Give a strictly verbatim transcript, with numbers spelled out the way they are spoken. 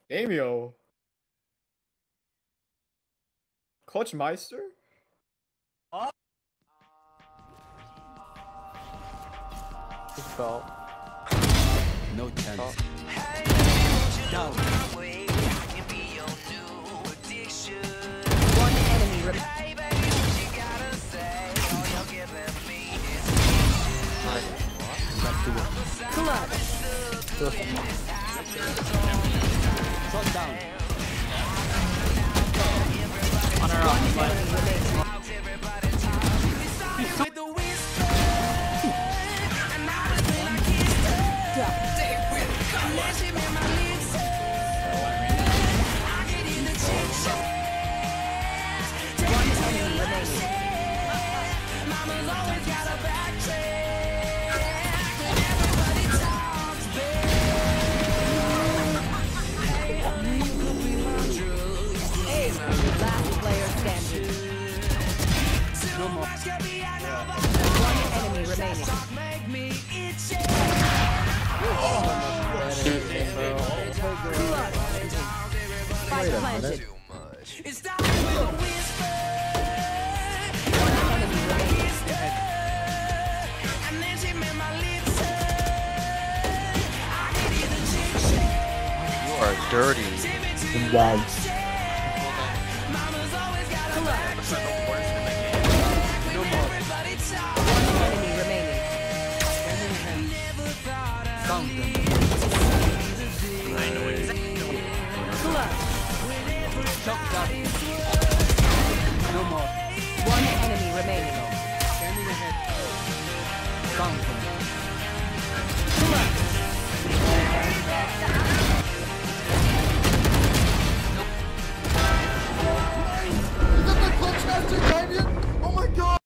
Amio. Coach Meister? Oh. Belt. No chance. Oh. Down. One enemy remaining. Clutch. Shot down. On our own, but Last player standing. No more. One enemy remaining. Spike planted. One enemy remaining. you are dirty. Clutch. No more. One enemy remaining. Count them. Clutch. Shot down. No more. One enemy remaining. Standing ahead. Count them.